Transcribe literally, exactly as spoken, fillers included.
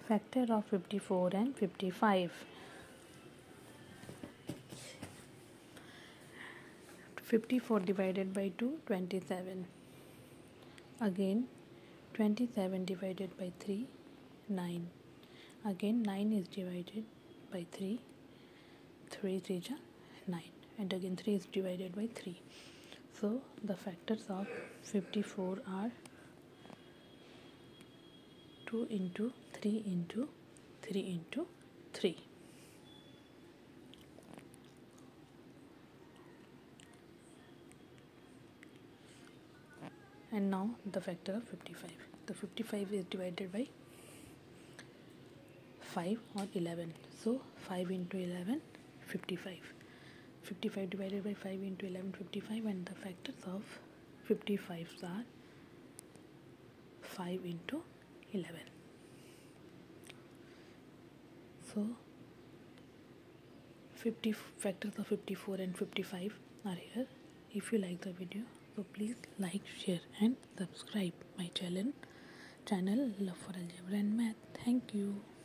Factor of fifty-four and fifty-five. fifty-four divided by two, twenty-seven. Again, twenty-seven divided by three, nine. Again, nine is divided by three. three is nine. And again, three is divided by three. So, the factors of fifty-four are two into three into three into three. And now the factor of fifty-five. The fifty-five is divided by five or eleven. So five into eleven, fifty-five. fifty-five divided by five into eleven, fifty-five, and the factors of fifty-five are five into eleven. So fifty factors of fifty-four and fifty-five are here. If you like the video, so please like, share and subscribe my channel channel Love for Algebra and Math. Thank you.